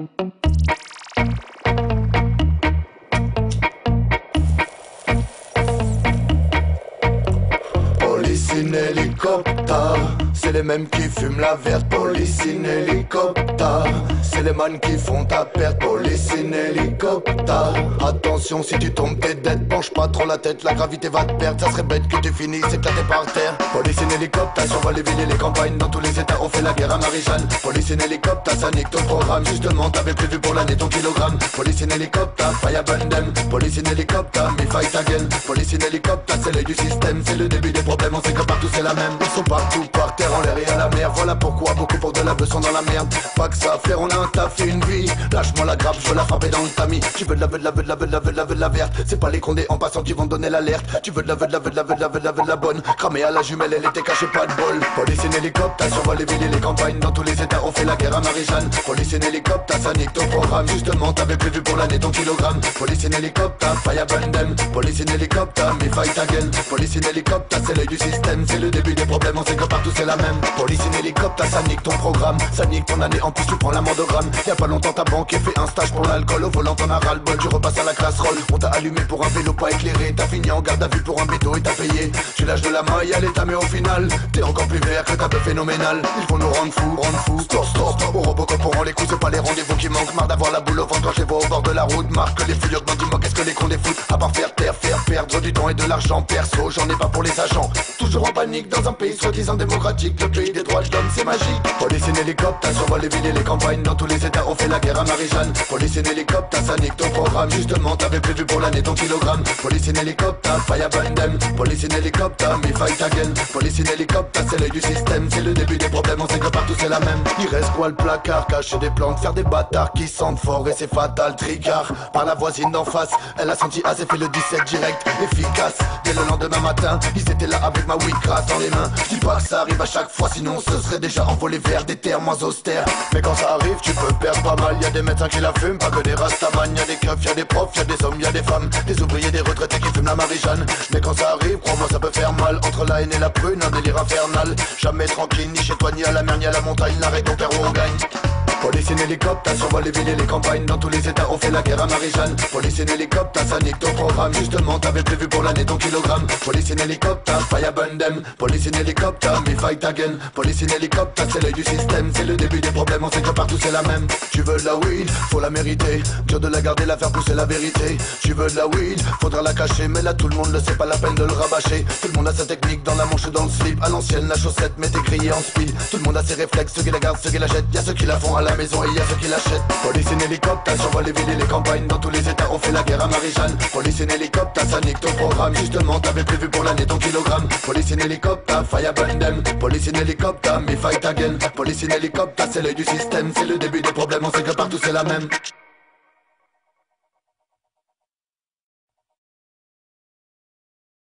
Police in hélicoptère, c'est les mêmes qui fument la verte. Police in hélicoptère, c'est les man qui font ta perte. Police in hélicoptère, attention si tu tombes t'es dead. Penche pas trop la tête, la gravité va te perdre. Ça serait bête que tu finisses éclaté par terre. Police in hélicoptère, survole les villes et les campagnes. Dans tous les états on fait la guerre à Marie-Jeanne. Police in hélicoptère, ça nique ton programme. Justement t'avais prévu pour l'année ton kilogramme. Police in hélicoptère, fire burn them. Police in hélicoptère, me fight again. Police in hélicoptère, c'est l'œil du système. C'est le début des problèmes, on sait que partout c'est la même. Ils sont partout par terre, en l'air et à la mer. Voilà pourquoi beaucoup pour de la bœuf sont dans la merde. Pas que ça à faire, on a un taf et une vie. Lâche-moi la grappe, je veux la frapper dans le tamis. Tu veux de la verte. C'est pas les condés en passant qui vont donner l'alerte. Tu veux de la bonne. Cramé à la jumelle, elle était cachée, pas de bol. Police in hélicoptère, survole les villes et les campagnes. Dans tous les états on fait la guerre à Marie-Jeanne. Police in hélicoptère, ça nique ton programme. Justement t'avais prévu pour l'année ton kilogramme. Police in hélicoptère, fire burn them. Police in hélicoptère, me fight again. Police in hélicoptère, c'est l'œil du système. C'est le début des problèmes, on sait que partout c'est la même. Police in hélicoptère, ça nique ton programme. Ça nique ton année, en plus tu prends l'amendogramme. Y'a pas longtemps ta banque fait un stage pour l'alcool. Au volant t'en as ras le bol, tu repasses à la classe roll. On t'a allumé pour un vélo pas éclairé. T'as fini en garde à vue pour un béto et t'as payé. Tu lâches de la maille à l'état mais au final t'es encore plus vert que ta peu phénoménal. Ils vont nous rendre fous. Stop. Au Robocop on rend les coups, c'est pas les rendez-vous qui manquent. Marre d'avoir la boule au ventre quand je les vois au bord de la route. Marque que les fouilles augmentent, dis-moi qu'est-ce que les cons des foutent. À part faire taire, faire perdre du temps et de l'argent perso. J'en ai pas pour les agents. Toujours en panique dans un pays soi-disant démocratique. Le pays des droits de l'homme c'est magique. Police in hélicoptère, survole les villes et les campagnes. Dans tous les états on fait la guerre à Marie-Jeanne. Police in hélicoptère, ça nique ton programme. Justement t'avais prévu pour l'année ton kilogramme. Police in hélicoptère, fire burn them. Police in hélicoptère, me fight again. Police in hélicoptère, c'est l'œil du système. C'est le début des problèmes, on sait que partout c'est la même. Il reste quoi le placard, cacher des plantes, faire des bâtards qui sentent fort et c'est fatal. Tricard par la voisine d'en face. Elle a senti assez, fait le 17 direct, efficace. Dès le lendemain matin, ils étaient là avec ma wheatgrass dans les mains. Je dis pas que ça arrive à chaque fois, sinon ce serait déjà envolé vers des terres moins austères. Mais quand ça arrive, tu peux perdre pas mal. Y'a des médecins qui la fument, pas que des rastaman. Y'a des keufs, y'a des profs, y'a des hommes, y'a des femmes, des ouvriers, des retraités qui fument la Marie-Jeanne. Mais quand ça arrive, crois-moi ça peut faire mal. Entre la haine et la prune, un délire infernal. Jamais tranquille, ni chez toi, ni à la mer, ni à la montagne. L'arrêt ton père où on gagne. Police in hélicoptère, survole les villes et les campagnes. Dans tous les états on fait la guerre à Marie-Jeanne. Police in hélicoptère, ça nique ton programme. Justement t'avais prévu pour l'année ton kilogramme. Police in hélicoptère, fire burn them. Police in hélicoptère, me fight again. Police in hélicoptère, c'est l'œil du système. C'est le début des problèmes, on sait que partout c'est la même. Tu veux de la weed, faut la mériter. Dur de la garder, la faire pousser la vérité. Tu veux de la weed, faudra la cacher. Mais là tout le monde le sait, pas la peine de le rabâcher. Tout le monde a sa technique dans la manche ou dans le slip. À l'ancienne la chaussette, mais t'es grillé en speed. Tout le monde a ses réflexes, ceux qui la gardent, ceux qui la jettent. Y'a ceux qui la font à la maison et y'a ceux qui l'achètent. Police in hélicoptère, survole les villes et les campagnes. Dans tous les états on fait la guerre à Marie-Jeanne. Police in hélicoptère, ça nique ton programme. Justement t'avais prévu pour l'année ton kilogramme. Police in hélicoptère, fire burn them. Police in hélicoptère, me fight again. Police in hélicoptère, c'est l'œil du système. C'est le début des problèmes, on sait que partout c'est la même.